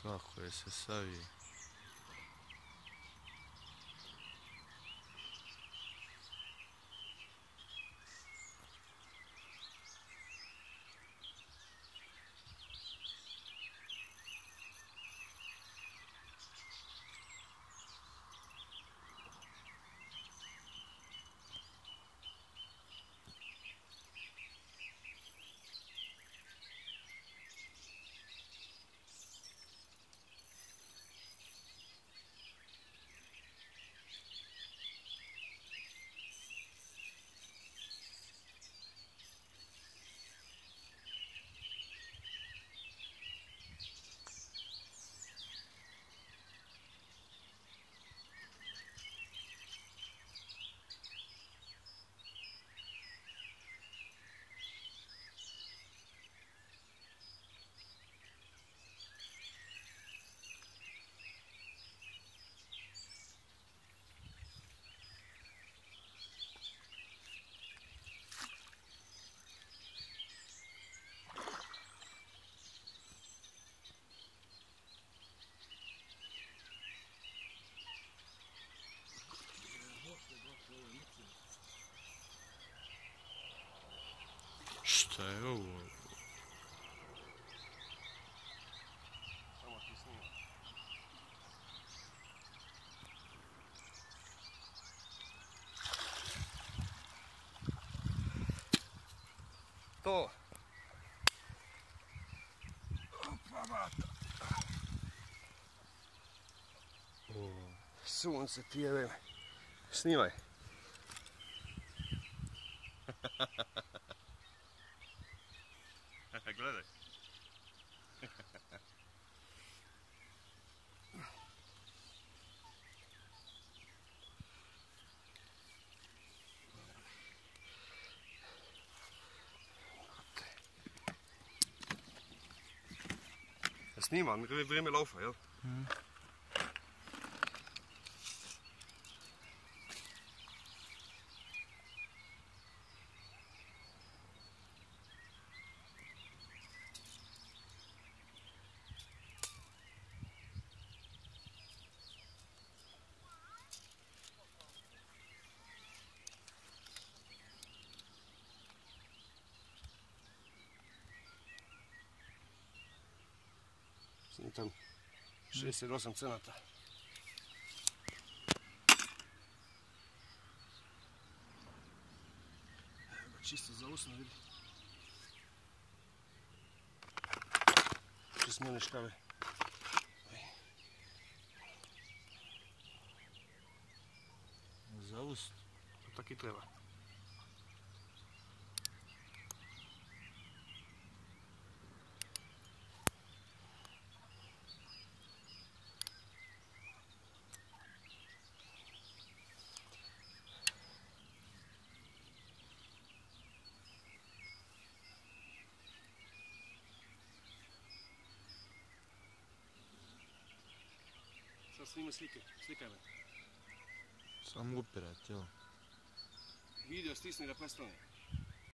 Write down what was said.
Kako je se savije. Šta je ovo? Samo ti snima. To. Opa, bata. Sunce ti je vreme. Snimaj. Gledaj. Snimam, vrijeme laufa, jel? Snimam tam 68 cenata. Evo ga čisto za usno, vidi. Što smijene škave. Za ust. To tak i treba. Sad snima slike, slikaj me. Samo upirat, jel? Video stisni da prestane.